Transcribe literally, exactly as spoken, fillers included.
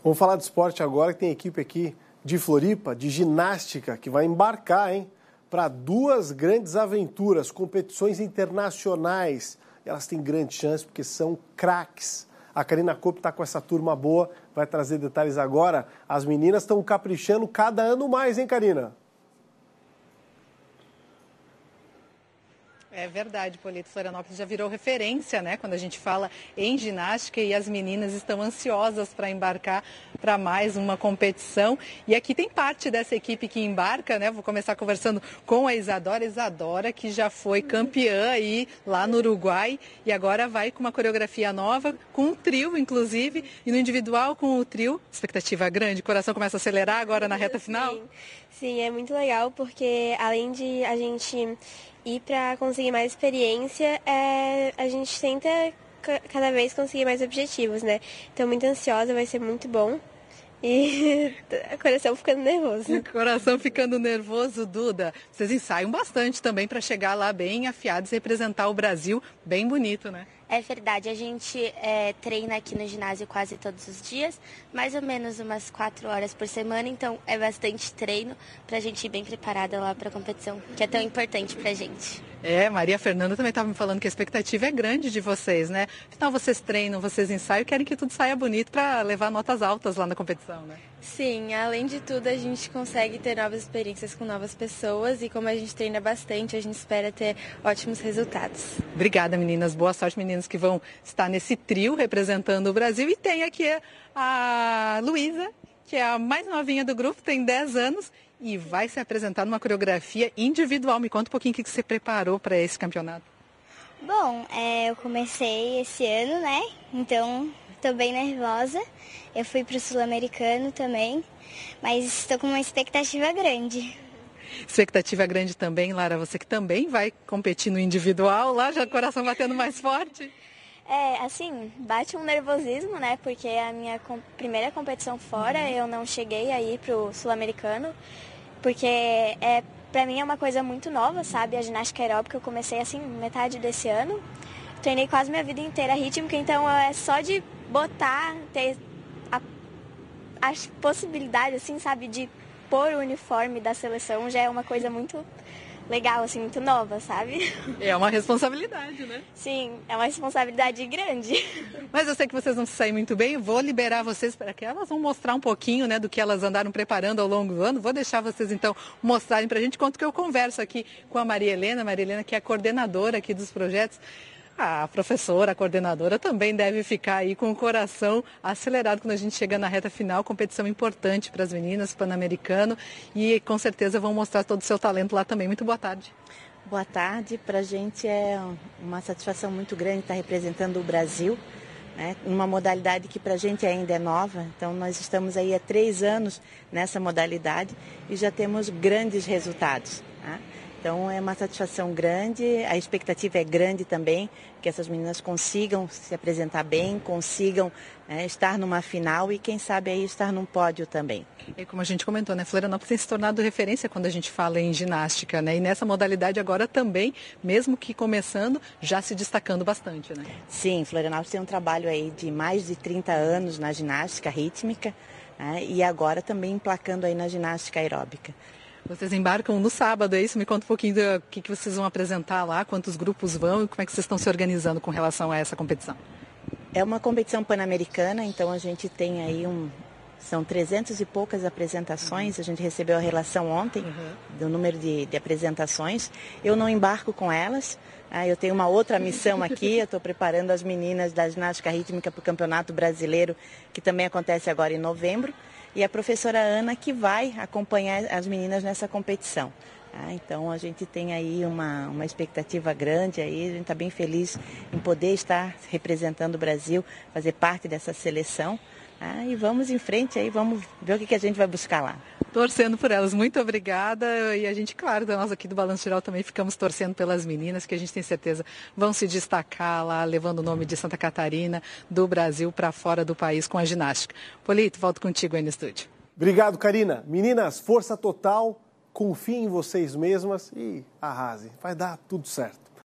Vamos falar de esporte agora, que tem equipe aqui de Floripa, de ginástica, que vai embarcar, hein, para duas grandes aventuras, competições internacionais. Elas têm grande chance porque são craques. A Karina Kopp está com essa turma boa, vai trazer detalhes agora. As meninas estão caprichando cada ano mais, hein, Karina? É verdade, Polito. Florianópolis já virou referência, né, quando a gente fala em ginástica, e as meninas estão ansiosas para embarcar para mais uma competição. E aqui tem parte dessa equipe que embarca, né? Vou começar conversando com a Isadora. Isadora, que já foi campeã aí lá no Uruguai e agora vai com uma coreografia nova, com um trio, inclusive, e no individual com o trio. Expectativa grande, o coração começa a acelerar agora na reta final? Sim, sim, é muito legal porque além de a gente ir para conseguir mais experiência, é, a gente tenta cada vez conseguir mais objetivos, né? Estou muito ansiosa, vai ser muito bom. E o coração ficando nervoso. Coração ficando nervoso, Duda. Vocês ensaiam bastante também para chegar lá bem afiados e representar o Brasil bem bonito, né? É verdade, a gente é, treina aqui no ginásio quase todos os dias, mais ou menos umas quatro horas por semana, então é bastante treino para a gente ir bem preparada lá para a competição, que é tão importante para a gente. É, Maria Fernanda também estava me falando que a expectativa é grande de vocês, né? Afinal, vocês treinam, vocês ensaiam e querem que tudo saia bonito para levar notas altas lá na competição, né? Sim, além de tudo, a gente consegue ter novas experiências com novas pessoas e como a gente treina bastante, a gente espera ter ótimos resultados. Obrigada, meninas. Boa sorte, meninas que vão estar nesse trio representando o Brasil. E tem aqui a Luísa, que é a mais novinha do grupo, tem dez anos e vai se apresentar numa coreografia individual. Me conta um pouquinho o que você preparou para esse campeonato. Bom, é, eu comecei esse ano, né? Então, estou bem nervosa. Eu fui para o Sul-Americano também, mas estou com uma expectativa grande. Expectativa grande também, Lara, você que também vai competir no individual, lá já o coração batendo mais forte. É, assim, bate um nervosismo, né? Porque é a minha com- primeira competição fora, uhum. Eu não cheguei a ir pro Sul-Americano, porque é, pra mim é uma coisa muito nova, sabe? A ginástica aeróbica eu comecei assim, metade desse ano. Treinei quase minha vida inteira rítmica, então é só de botar, ter a, a possibilidade, assim, sabe, de pôr o uniforme da seleção já é uma coisa muito legal, assim, muito nova, sabe? É uma responsabilidade, né? Sim, é uma responsabilidade grande. Mas eu sei que vocês vão se sair muito bem, vou liberar vocês para que elas vão mostrar um pouquinho, né, do que elas andaram preparando ao longo do ano. Vou deixar vocês, então, mostrarem para a gente, enquanto que eu converso aqui com a Maria Helena, Maria Helena, que é a coordenadora aqui dos projetos. A professora, a coordenadora também deve ficar aí com o coração acelerado quando a gente chega na reta final. Competição importante para as meninas, Pan-Americano, e com certeza vão mostrar todo o seu talento lá também. Muito boa tarde. Boa tarde. Para a gente é uma satisfação muito grande estar representando o Brasil, né, uma modalidade que para a gente ainda é nova. Então nós estamos aí há três anos nessa modalidade e já temos grandes resultados, né? Então é uma satisfação grande, a expectativa é grande também, que essas meninas consigam se apresentar bem, consigam é, estar numa final e quem sabe aí estar num pódio também. E como a gente comentou, né, Florianópolis tem se tornado referência quando a gente fala em ginástica, né? E nessa modalidade agora também, mesmo que começando, já se destacando bastante, né? Sim, Florianópolis tem um trabalho aí de mais de trinta anos na ginástica rítmica, né, e agora também emplacando aí na ginástica aeróbica. Vocês embarcam no sábado, é isso? Me conta um pouquinho do que, que vocês vão apresentar lá, quantos grupos vão e como é que vocês estão se organizando com relação a essa competição. É uma competição pan-americana, então a gente tem aí um... São trezentas e poucas apresentações, uhum. A gente recebeu a relação ontem uhum. do número de, de apresentações. Eu não embarco com elas, ah, eu tenho uma outra missão aqui, eu estou preparando as meninas da ginástica rítmica para o Campeonato Brasileiro, que também acontece agora em novembro. E a professora Ana que vai acompanhar as meninas nessa competição. Ah, então a gente tem aí uma, uma expectativa grande, aí, a gente está bem feliz em poder estar representando o Brasil, fazer parte dessa seleção. Ah, e vamos em frente aí, vamos ver o que, que a gente vai buscar lá. Torcendo por elas, muito obrigada. E a gente, claro, nós aqui do Balanço Geral também ficamos torcendo pelas meninas, que a gente tem certeza vão se destacar lá, levando o nome de Santa Catarina, do Brasil para fora do país com a ginástica. Polito, volto contigo aí no estúdio. Obrigado, Karina. Meninas, força total, confiem em vocês mesmas e arrasem. Vai dar tudo certo.